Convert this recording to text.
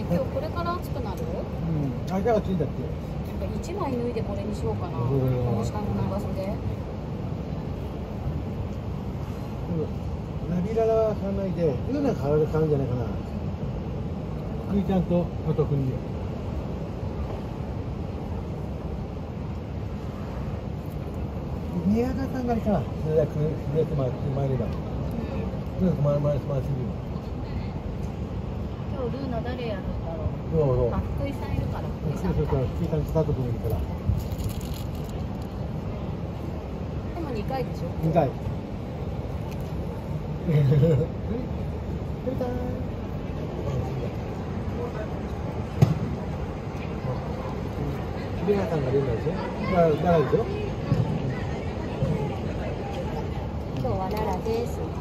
今日これから暑くなる？ うん、間がついたって。 なんか1枚脱いでこれにしようかな。この下の長袖。 ナビララは買わないで、ルーナ買うんじゃないかな。クイちゃんとお得に。宮田さんがあれか、それだけ回れば。うん、回すよ。 今日ルーナ誰やるんだろう。 そうそう。 あ、福井さんいるから。 福井さんスタートともいるから。 でも2回でしょ。 2回。宮田さんが出るんでしょ。奈良でしょ。 今日は奈良です。